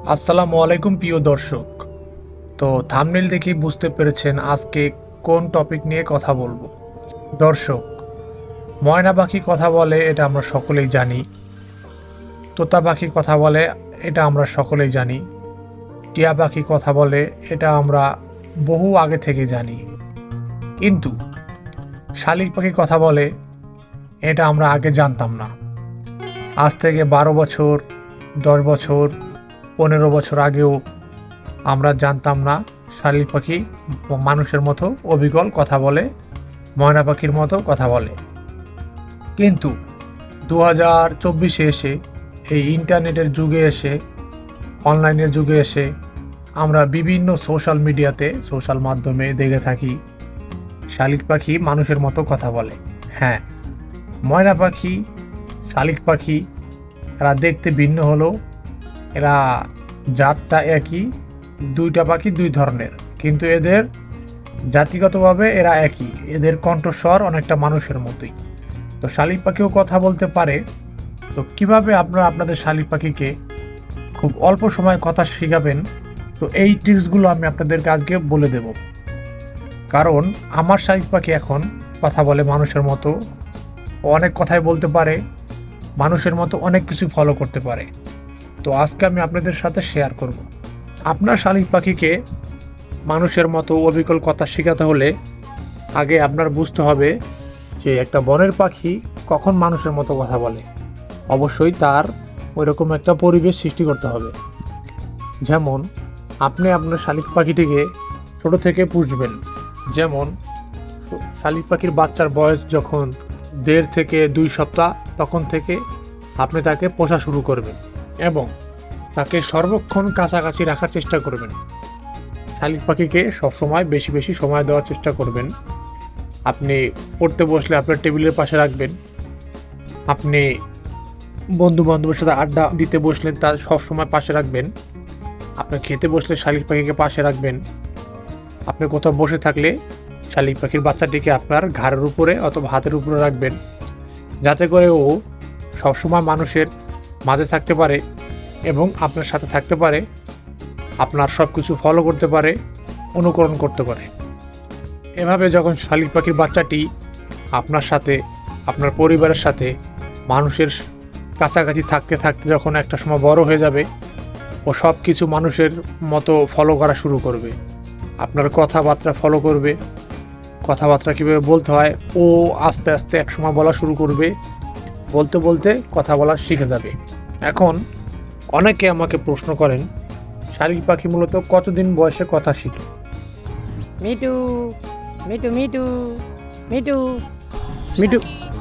আসসালামু আলাইকুম প্রিয় দর্শক। তো থাম্বনেল দেখেই বুঝতে পেরেছেন আজকে কোন টপিক নিয়ে কথা বলবো। দর্শক, ময়না পাখি কথা বলে এটা আমরা সকলেই জানি, তোতা পাখি কথা বলে এটা আমরা সকলেই জানি, টিয়া পাখি কথা বলে এটা আমরা বহু আগে থেকে জানি, কিন্তু শালিক পাখি কথা বলে এটা আমরা আগে জানতাম না। আজ থেকে 12 বছর, 10 বছর, 15 বছর আগেও আমরা জানতাম না শালিক পাখি মানুষের মতো অবিকল কথা বলে, ময়না পাখির মতো কথা বলে। কিন্তু 2024-এ এসে, এই ইন্টারনেটের যুগে এসে, অনলাইনের যুগে এসে আমরা বিভিন্ন সোশ্যাল মিডিয়াতে, সোশ্যাল মাধ্যমে দেখে থাকি শালিক পাখি মানুষের মতো কথা বলে। হ্যাঁ, ময়না পাখি, শালিক পাখি এরা দেখতে ভিন্ন হলেও এরা জাতটা একই, দুইটা পাখি দুই ধরনের, কিন্তু এদের জাতিগতভাবে এরা একই, এদের কণ্ঠস্বর অনেকটা মানুষের মতোই। তো শালিক পাখিও কথা বলতে পারে। তো কিভাবে আপনারা আপনাদের শালিক পাখিকে খুব অল্প সময় কথা শেখাবেন, তো এই ট্রিক্সগুলো আমি আপনাদেরকে আজকে বলে দেব। কারণ আমার শালিক পাখি এখন কথা বলে মানুষের মতো, অনেক কথাই বলতে পারে, মানুষের মতো অনেক কিছু ফলো করতে পারে। তো আজকে আমি আপনাদের সাথে শেয়ার করব। আপনার শালিক পাখিকে মানুষের মতো অবিকল কথা শেখাতে হলে আগে আপনার বুঝতে হবে যে একটা বনের পাখি কখন মানুষের মতো কথা বলে। অবশ্যই তার ওইরকম একটা পরিবেশ সৃষ্টি করতে হবে। যেমন আপনি আপনার শালিক পাখিটিকে ছোট থেকে পুষবেন। যেমন শালিক পাখির বাচ্চার বয়স যখন 1.5 থেকে 2 সপ্তাহ, তখন থেকে আপনি তাকে পোষা শুরু করবেন এবং তাকে সর্বক্ষণ কাছাকাছি রাখার চেষ্টা করবেন। শালিক পাখিকে সবসময় বেশি বেশি সময় দেওয়ার চেষ্টা করবেন। আপনি পড়তে বসলে আপনার টেবিলের পাশে রাখবেন, আপনি বন্ধু বান্ধবের সাথে আড্ডা দিতে বসলেন তার সবসময় পাশে রাখবেন, আপনি খেতে বসলে শালিক পাখিকে পাশে রাখবেন, আপনি কোথাও বসে থাকলে শালিক পাখির বাচ্চাটিকে আপনার ঘাড়ের উপরে অথবা হাতের উপরে রাখবেন, যাতে করে ও সবসময় মানুষের মাঝে থাকতে পারে এবং আপনার সাথে থাকতে পারে, আপনার সব কিছু ফলো করতে পারে, অনুকরণ করতে পারে। এভাবে যখন শালিক পাখির বাচ্চাটি আপনার সাথে, আপনার পরিবারের সাথে, মানুষের কাছাকাছি থাকতে থাকতে যখন একটা সময় বড় হয়ে যাবে, ও সব কিছু মানুষের মতো ফলো করা শুরু করবে। আপনার কথাবার্তা ফলো করবে, কথাবার্তা কীভাবে বলতে হয় ও আস্তে আস্তে একসময় বলা শুরু করবে, বলতে বলতে কথা বলা শিখে যাবে। এখন অনেকে আমাকে প্রশ্ন করেন, শালিক পাখি মূলত কতদিন বয়সে কথা শিখে? মিটু মিটু মিটু মিটু মিটু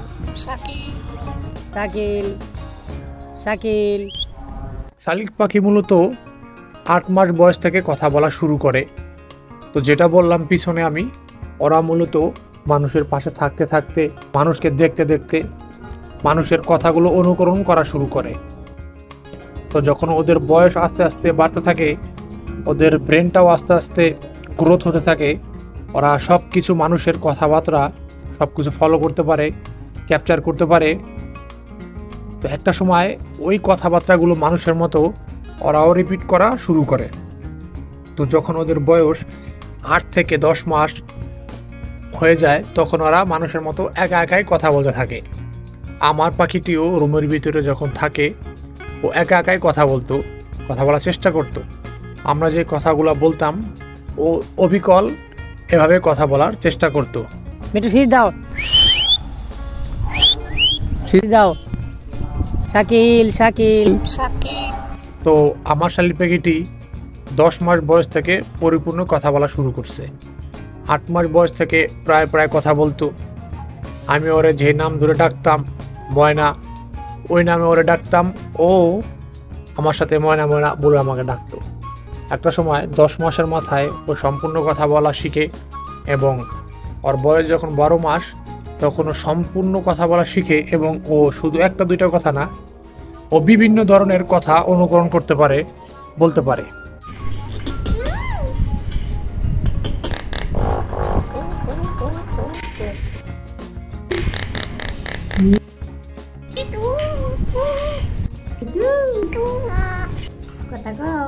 শাকিল শাকিল। শালিক পাখি মূলত 8 মাস বয়স থেকে কথা বলা শুরু করে। তো যেটা বললাম পিছনে আমি, ওরা মূলত মানুষের পাশে থাকতে থাকতে, মানুষকে দেখতে দেখতে মানুষের কথাগুলো অনুকরণ করা শুরু করে। তো যখন ওদের বয়স আস্তে আস্তে বাড়তে থাকে, ওদের ব্রেনটাও আস্তে আস্তে গ্রোথ হতে থাকে, ওরা সব কিছু মানুষের কথাবার্তা সব কিছু ফলো করতে পারে, ক্যাপচার করতে পারে। তো একটা সময় ওই কথাবার্তাগুলো মানুষের মতো ওরাও রিপিট করা শুরু করে। তো যখন ওদের বয়স 8 থেকে 10 মাস হয়ে যায়, তখন ওরা মানুষের মতো একা একাই কথা বলতে থাকে। আমার পাখিটিও রুমের ভিতরে যখন থাকে, ও একা একাই কথা বলতো, কথা বলার চেষ্টা করতো। আমরা যে কথাগুলো বলতাম ও অবিকল এভাবে কথা বলার চেষ্টা করতো। মিটু সিট দাও, সিট দাও। শাকিল শাকিল। তো আমার শালিক পাখিটি 10 মাস বয়স থেকে পরিপূর্ণ কথা বলা শুরু করছে। 8 মাস বয়স থেকে প্রায় প্রায় কথা বলতো। আমি ওরে যে নাম ধরে ডাকতাম ময়না, ওই নামে ওরে ডাকতাম, ও আমার সাথে ময়না ময়না বলে আমাকে ডাকতো। একটা সময় 10 মাসের মাথায় ও সম্পূর্ণ কথা বলা শিখে এবং ওর বয়স যখন 12 মাস, তখন ও সম্পূর্ণ কথা বলা শিখে এবং ও শুধু একটা দুইটা কথা না, ও বিভিন্ন ধরনের কথা অনুকরণ করতে পারে, বলতে পারে। কথা কও।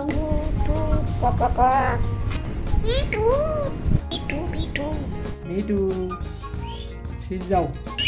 মিটু শীষ দাও।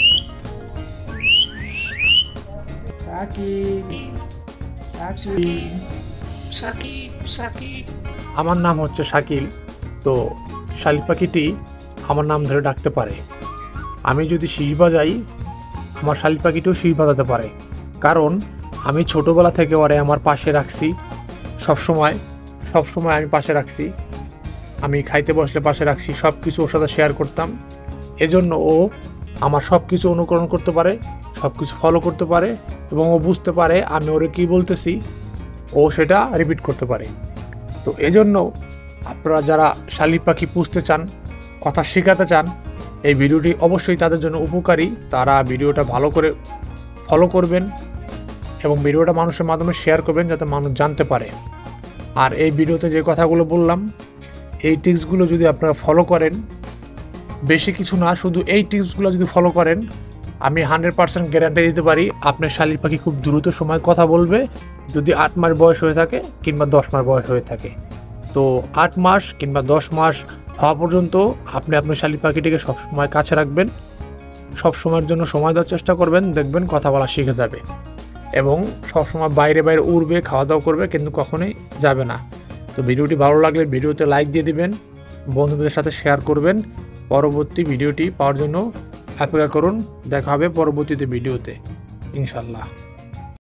আমার নাম হচ্ছে শাকিল। তো শালিক পাখিটি আমার নাম ধরে ডাকতে পারে। আমি যদি শীষ বাজাই, আমার শালিক পাখিটিও শীষ বাজাতে পারে, কারণ আমি ছোটোবেলা থেকে ওরে আমার পাশে রাখছি। সবসময় আমি পাশে রাখছি। আমি খাইতে বসলে পাশে রাখছি, সব কিছু ওর সাথে শেয়ার করতাম। এজন্য ও আমার সব কিছু অনুকরণ করতে পারে, সব কিছু ফলো করতে পারে, এবং ও বুঝতে পারে আমি ওরে কী বলতেছি, ও সেটা রিপিট করতে পারে। তো এজন্য আপনারা যারা শালিক পাখি পুষতে চান, কথা শেখাতে চান, এই ভিডিওটি অবশ্যই তাদের জন্য উপকারী। তারা ভিডিওটা ভালো করে ফলো করবেন এবং ভিডিওটা মানুষের মাধ্যমে শেয়ার করবেন, যাতে মানুষ জানতে পারে। আর এই ভিডিওতে যে কথাগুলো বললাম, এই টিপসগুলো যদি আপনারা ফলো করেন, বেশি কিছু না, শুধু এই টিপসগুলো যদি ফলো করেন, আমি 100% গ্যারান্টি দিতে পারি আপনার শালিক পাখি খুব দ্রুত সময় কথা বলবে। যদি 8 মাস বয়স হয়ে থাকে কিংবা 10 মাস বয়স হয়ে থাকে, তো 8 মাস কিংবা 10 মাস হওয়া পর্যন্ত আপনি আপনার শালিক পাখিটিকে সবসময় কাছে রাখবেন, সব সময়ের জন্য সময় দেওয়ার চেষ্টা করবেন, দেখবেন কথা বলা শিখে যাবে এবং সবসময় বাইরে উড়বে, খাওয়া দাওয়া করবে, কিন্তু কখনোই যাবে না। তো ভিডিওটি ভালো লাগলে ভিডিওতে লাইক দিয়ে দিবেন, বন্ধুদের সাথে শেয়ার করবেন। পরবর্তী ভিডিওটি পাওয়ার জন্য অপেক্ষা করুন। দেখা হবে পরবর্তীতে ভিডিওতে, ইনশাল্লাহ।